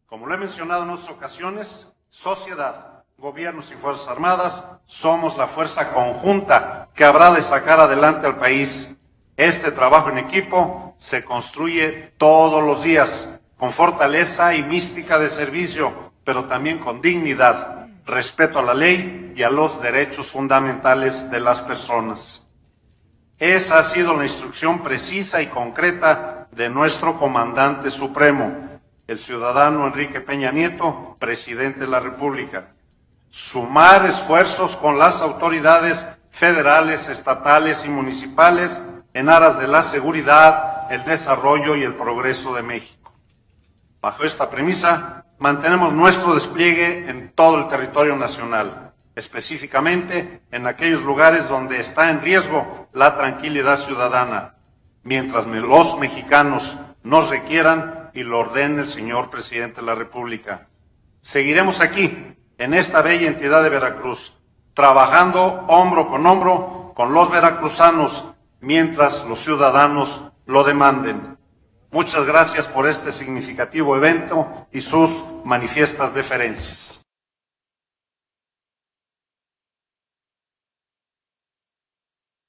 Como lo he mencionado en otras ocasiones, sociedad, gobiernos y Fuerzas Armadas somos la fuerza conjunta que habrá de sacar adelante al país. Este trabajo en equipo se construye todos los días con fortaleza y mística de servicio, pero también con dignidad, respeto a la ley y a los derechos fundamentales de las personas. Esa ha sido la instrucción precisa y concreta de nuestro comandante supremo, el ciudadano Enrique Peña Nieto, presidente de la República. Sumar esfuerzos con las autoridades federales, estatales y municipales en aras de la seguridad, el desarrollo y el progreso de México. Bajo esta premisa, mantenemos nuestro despliegue en todo el territorio nacional, específicamente en aquellos lugares donde está en riesgo la tranquilidad ciudadana, mientras los mexicanos nos requieran y lo ordene el señor presidente de la República. Seguiremos aquí, en esta bella entidad de Veracruz, trabajando hombro con los veracruzanos, mientras los ciudadanos lo demanden. Muchas gracias por este significativo evento y sus manifiestas deferencias.